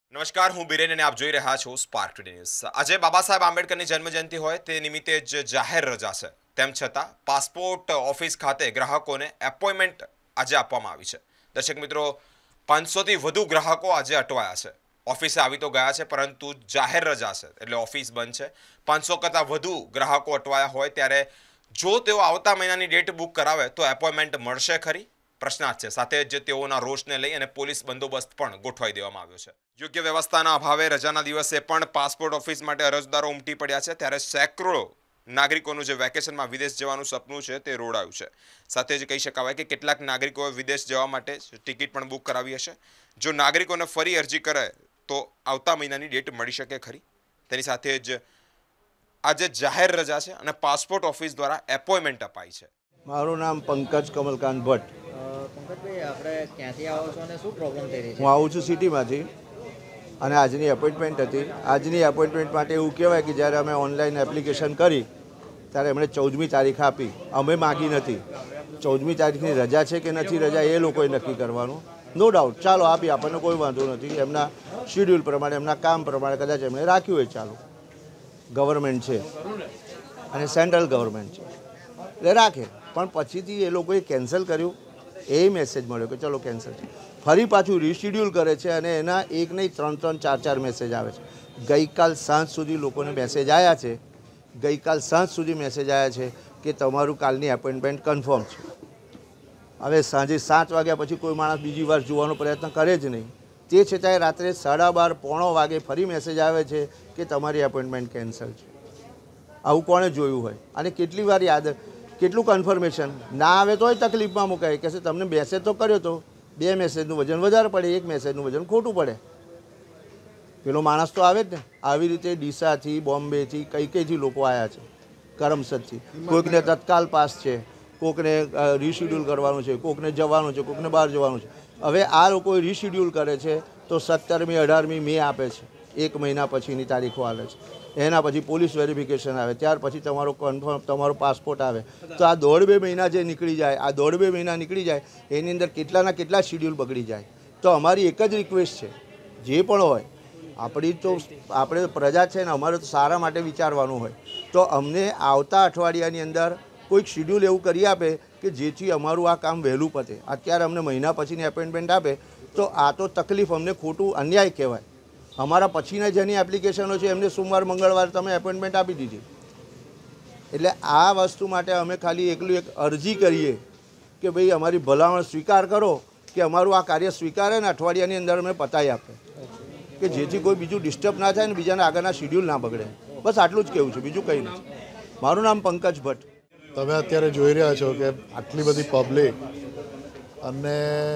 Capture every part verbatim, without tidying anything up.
નમસ્કાર, હું બિરેન અને આપ જોઈ રહ્યા છો સ્પાર્ક ટુડે ન્યૂઝ। આજે બાબા સાહેબ આંબેડકરની જન્મજયંતિ હોય તે નિમિત્તે જ જાહેર રજા છે, તેમ છતાં પાસપોર્ટ ઓફિસ ખાતે ગ્રાહકોને એપોઇન્ટમેન્ટ આજે આપવામાં આવી છે। દર્શક મિત્રો, પાંચસોથી વધુ ગ્રાહકો આજે અટવાયા છે। ઓફિસે આવી તો ગયા છે, પરંતુ જાહેર રજા છે એટલે ઓફિસ બંધ છે। પાંચસો કરતાં વધુ ગ્રાહકો અટવાયા હોય ત્યારે જો તેઓ આવતા મહિનાની ડેટ બુક કરાવે તો એપોઇન્ટમેન્ટ મળશે ખરી? પ્રશ્નાર્થ છે। સાથે જ તેઓના રોષને લઈ અને પોલીસ બંદોબસ્ત પણ ગોઠવાઈ દેવામાં આવ્યો છે। યોગ્ય વ્યવસ્થાના અભાવે રજાના દિવસે પણ પાસપોર્ટ ઓફિસ માટે અરજદારો ઉમટી પડ્યા છે, ત્યારે સેંકડો નાગરિકોનું જે વેકેશનમાં વિદેશ જવાનું સપનું છે તે રોડાયું છે। સાથે જ કહી શકાય કે કેટલાક નાગરિકોએ વિદેશ જવા માટે ટિકિટ પણ બુક કરાવી હશે। જો નાગરિકોને ફરી અરજી કરે તો આવતા મહિનાની ડેટ મળી શકે ખરી? તેની સાથે જ આજે જાહેર રજા છે અને પાસપોર્ટ ઓફિસ દ્વારા એપોઇન્ટમેન્ટ અપાઈ છે। મારું નામ પંકજ કમલકાંત ભટ્ટ। પંકજભાઈ, આપણે ક્યાંથી આવો છો અને શું પ્રોબ્લેમ થઈ રહી છે? હું આવું છું સિટીમાંથી અને આજની એપોઇન્ટમેન્ટ હતી। આજની એપોઇન્ટમેન્ટ માટે એવું કહેવાય કે જ્યારે અમે ઓનલાઈન એપ્લિકેશન કરી ત્યારે એમણે ચૌદમી તારીખ આપી, અમે માગી નથી। ચૌદમી તારીખની રજા છે કે નથી રજા એ લોકોએ નક્કી કરવાનું, નો ડાઉટ। ચાલો આપી, આપણને કોઈ વાંધો નથી। એમના શિડ્યુલ પ્રમાણે, એમના કામ પ્રમાણે કદાચ એમણે રાખ્યું હોય, ચાલો, ગવર્મેન્ટ છે અને સેન્ટ્રલ ગવર્મેન્ટ છે એટલે રાખે। પણ પછીથી એ લોકોએ કેન્સલ કર્યું, એ મેસેજ મળ્યો કે ચલો કેન્સલ છે, ફરી પાછું રીશિડ્યુલ કરે છે અને એના એક નહીં ત્રણ ત્રણ ચાર ચાર મેસેજ આવે છે। ગઈકાલ સાંજ સુધી લોકોને મેસેજ આવ્યા છે, ગઈકાલ સાંજ સુધી મેસેજ આવ્યા છે કે તમારું કાલની એપોઇન્ટમેન્ટ કન્ફર્મ છે। હવે સાંજે સાત વાગ્યા પછી કોઈ માણસ બીજી વાર જોવાનો પ્રયત્ન કરે જ નહીં, તે છતાંય રાત્રે સાડા બાર પોણો વાગે ફરી મેસેજ આવે છે કે તમારી એપોઇન્ટમેન્ટ કેન્સલ છે। આવું કોણે જોયું હોય? અને કેટલી વાર યાદ, કેટલું કન્ફર્મેશન ના આવે તોય તકલીફમાં મુકાય કે તમને મેસેજ તો કર્યો તો, બે મેસેજનું વજન વધારે પડે, એક મેસેજનું વજન ખોટું પડે, પેલો માણસ તો આવે જ ને। આવી રીતે ડીસાથી, બોમ્બેથી, કઈ કઈથી લોકો આવ્યા છે, કરમસદથી। કોઈકને તત્કાલ પાસ છે, કોઈકને રીશિડ્યુલ કરવાનું છે, કોઈકને જવાનું છે, કોઈકને બહાર જવાનું છે। હવે આ લોકો રીશિડ્યુલ કરે છે તો સત્તરમી અઢારમી મે આપે છે, એક મહિના પછીની તારીખો આવે છે। એના પછી પોલીસ વેરિફિકેશન આવે, ત્યાર પછી તમારો કન્ફર્મ તમારો પાસપોર્ટ આવે, તો આ દોઢ બે મહિના જે નીકળી જાય, આ દોઢ બે મહિના નીકળી જાય એની અંદર કેટલાના કેટલા શિડ્યુલ બગડી જાય। તો અમારી એક જ રિક્વેસ્ટ છે, જે પણ હોય, આપણી તો આપણે પ્રજા છે ને, અમારે તો સારા માટે વિચારવાનું હોય, તો અમને આવતા અઠવાડિયાની અંદર કોઈક શિડ્યુલ એવું કરી આપે કે જેથી અમારું આ કામ વહેલું પતે। અત્યારે અમને મહિના પછીની એપોઇન્ટમેન્ટ આપે તો આ તો તકલીફ, અમને ખોટું અન્યાય કહેવાય। અમારા પછીના જેની એપ્લિકેશનો છે એમને સોમવાર મંગળવાર તમે એપોઇન્ટમેન્ટ આપી દીધી। એટલે આ વસ્તુ માટે અમે ખાલી એકલું એક અરજી કરીએ કે ભાઈ અમારી ભલામણ સ્વીકાર કરો, કે અમારું આ કાર્ય સ્વીકારે ને અઠવાડિયાની અંદર અમે પતાવી આપે, કે જેથી કોઈ બીજું ડિસ્ટર્બ ના થાય ને બીજાના આગળના શિડ્યુલ ના બગડે। બસ આટલું જ કહેવું છે, બીજું કંઈ નથી। મારું નામ પંકજ ભટ્ટ। તમે અત્યારે જોઈ રહ્યા છો કે આટલી બધી પબ્લિક, અને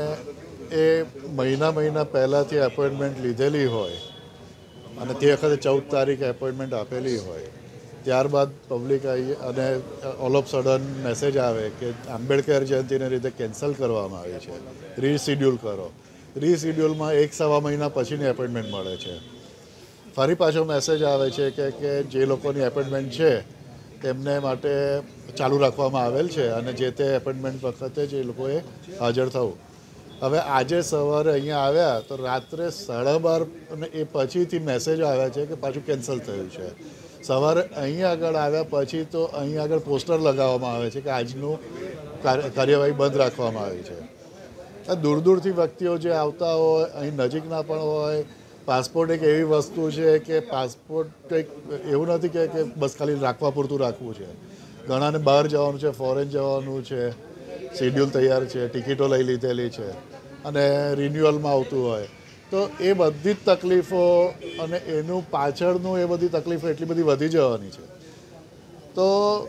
એ મહિના મહિના પહેલાંથી એપોઇન્ટમેન્ટ લીધેલી હોય અને તે વખતે ચૌદ તારીખે એપોઇન્ટમેન્ટ આપેલી હોય, ત્યારબાદ પબ્લિક આવી અને ઓલ ઓફ સડન મેસેજ આવે કે આંબેડકર જયંતિને લીધે કેન્સલ કરવામાં આવી છે, રીશિડ્યુલ કરો। રીશિડ્યુલમાં એક સવા મહિના પછીની એપોઇન્ટમેન્ટ મળે છે। ફરી પાછો મેસેજ આવે છે કે કે જે લોકોની એપોઇન્ટમેન્ટ છે તેમને માટે ચાલુ રાખવામાં આવેલ છે અને જે તે એપોઇન્ટમેન્ટ વખતે જ એ લોકોએ હાજર થવું। હવે આજે સવારે અહીંયા આવ્યા તો રાત્રે સાડા બાર અને એ પછીથી મેસેજ આવ્યા છે કે પાછું કેન્સલ થયું છે। સવારે અહીંયા આગળ આવ્યા પછી તો અહીંયા આગળ પોસ્ટર લગાવવામાં આવે છે કે આજનું કાર્યવાહી બંધ રાખવામાં આવી છે। દૂર દૂરથી વ્યક્તિઓ જે આવતા હોય, અહીં નજીકના પણ હોય। પાસપોર્ટ એક એવી વસ્તુ છે કે પાસપોર્ટ એક એવું નથી કે કે બસ ખાલી રાખવા પૂરતું રાખવું છે, ઘણાને બહાર જવાનું છે, ફોરેન જવાનું છે, શેડ્યુલ તૈયાર છે, ટિકિટો લઈ લીધેલી છે અને રિન્યુઅલમાં આવતું હોય, તો એ બધી જ તકલીફો અને એનું પાછળનું એ બધી તકલીફો એટલી બધી વધી જવાની છે। તો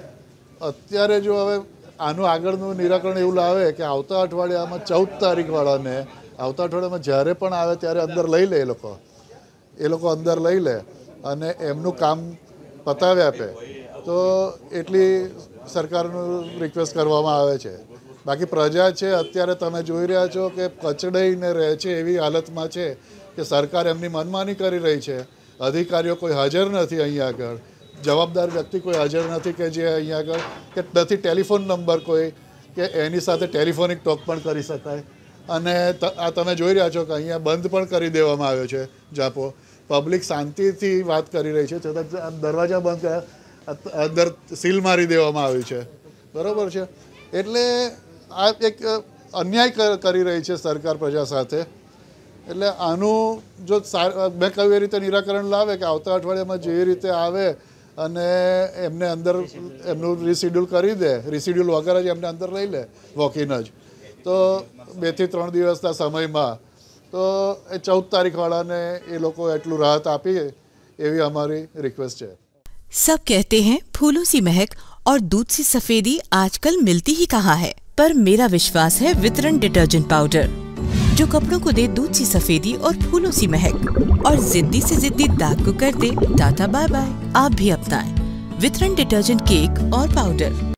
અત્યારે જો હવે આનું આગળનું નિરાકરણ એવું લાવે કે આવતા અઠવાડિયામાં ચૌદ તારીખવાળાને આવતા અઠવાડિયામાં જ્યારે પણ આવે ત્યારે અંદર લઈ લે, એ લોકો એ લોકો અંદર લઈ લે અને એમનું કામ પતાવી આપે, તો એટલી સરકારનું રિક્વેસ્ટ કરવામાં આવે છે। બાકી પ્રજા છે અત્યારે તમે જોઈ રહ્યા છો કે કચડાઈને રહે છે, એવી હાલતમાં છે કે સરકાર એમની મનમાની કરી રહી છે। અધિકારીઓ કોઈ હાજર નથી અહીં આગળ, જવાબદાર વ્યક્તિ કોઈ હાજર નથી કે જે અહીં આગળ, કે નથી ટેલિફોન નંબર કોઈ કે એની સાથે ટેલિફોનિક ટોક પણ કરી શકાય। અને ત- આ તમે જોઈ રહ્યા છો કે અહીંયા બંધ પણ કરી દેવામાં આવ્યો છે જાપો. પબ્લિક શાંતિથી વાત કરી રહી છે છતાં દરવાજા બંધ કર્યા, અંદર સીલ મારી દેવામાં આવી છે. બરાબર છે. એટલે આ એક અન્યાય કર- કરી રહી છે સરકાર પ્રજા સાથે. એટલે આનું જો સાર મેં કહ્યું એ રીતે નિરાકરણ લાવે કે આવતા અઠવાડિયામાં જે રીતે આવે અને એમને અંદર એમનું રિશિડ્યુલ કરી દે, રિશિડ્યુલ વગર જ એમને અંદર લઈ લે વોકિન જ, તો બેથી ત્રણ દિવસના સમયમાં તો એ ચૌદ તારીખવાળાને એ લોકો એટલું રાહત આપી એવી અમારી રિક્વેસ્ટ છે. सब कहते हैं फूलों सी महक और दूध सी सफेदी आजकल मिलती ही कहाँ है, पर मेरा विश्वास है वितरण डिटर्जेंट पाउडर, जो कपड़ों को दे दूध सी सफेदी और फूलों सी महक और जिद्दी से जिद्दी दाग को कर दे टाटा बाय बाय. आप भी अपनाएं वितरण डिटर्जेंट केक और पाउडर.